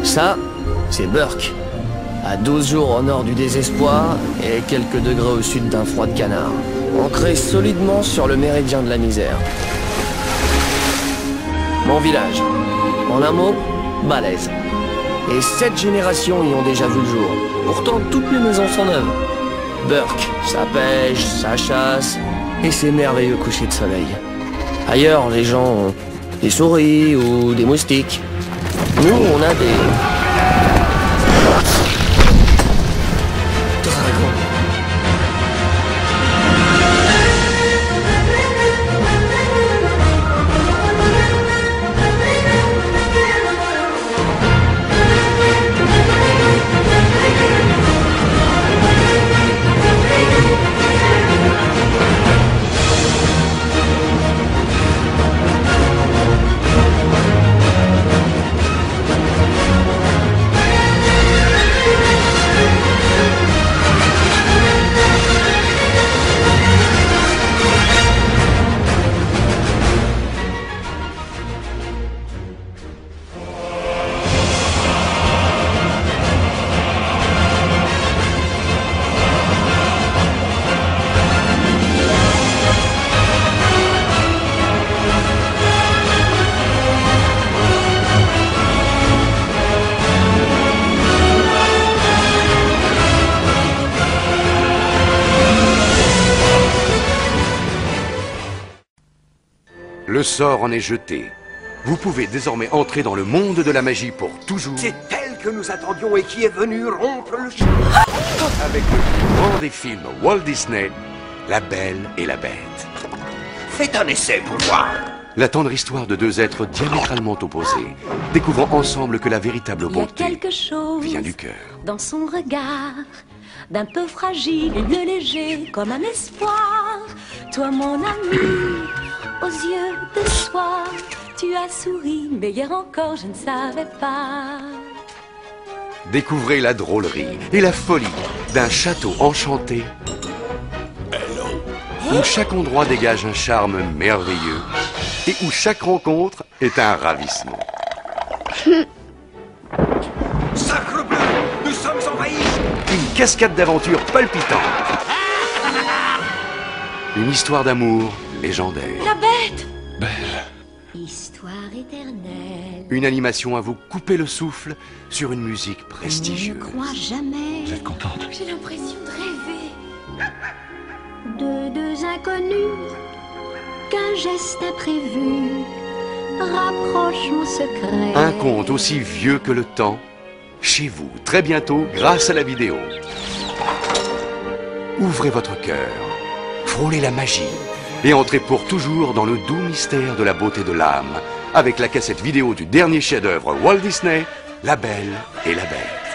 Ça, c'est Burke. À 12 jours au nord du désespoir et quelques degrés au sud d'un froid de canard. Ancré solidement sur le méridien de la misère. Mon village. En un mot, balèze. Et 7 générations y ont déjà vu le jour. Pourtant, toutes les maisons sont neuves. Burke, sa pêche, sa chasse et ses merveilleux couchers de soleil. Ailleurs, les gens ont des souris ou des moustiques. Nous, on a des... dragons. Le sort en est jeté. Vous pouvez désormais entrer dans le monde de la magie pour toujours. C'est elle que nous attendions et qui est venue rompre le chant. Avec le plus grand des films Walt Disney, La Belle et la Bête. Faites un essai pour voir. La tendre histoire de deux êtres diamétralement opposés, découvrant ensemble que la véritable bonté Il y a quelque chose vient du cœur. dans son regard, d'un peu fragile et de léger comme un espoir. Toi mon ami, aux yeux de soie, tu as souri, mais hier encore je ne savais pas. Découvrez la drôlerie et la folie d'un château enchanté où chaque endroit dégage un charme merveilleux et où chaque rencontre est un ravissement. Sacrebleu, nous sommes envahis. Une cascade d'aventures palpitante. Une histoire d'amour légendaire. La bête! Histoire éternelle. Une animation à vous couper le souffle sur une musique Je prestigieuse. ne crois jamais. Vous êtes contente? J'ai l'impression de rêver. De deux inconnus, qu'un geste imprévu rapproche mon secret. Un conte aussi vieux que le temps, chez vous, très bientôt, grâce à la vidéo. Ouvrez votre cœur, frôlez la magie et entrez pour toujours dans le doux mystère de la beauté de l'âme avec la cassette vidéo du dernier chef-d'œuvre Walt Disney, La Belle et la Bête.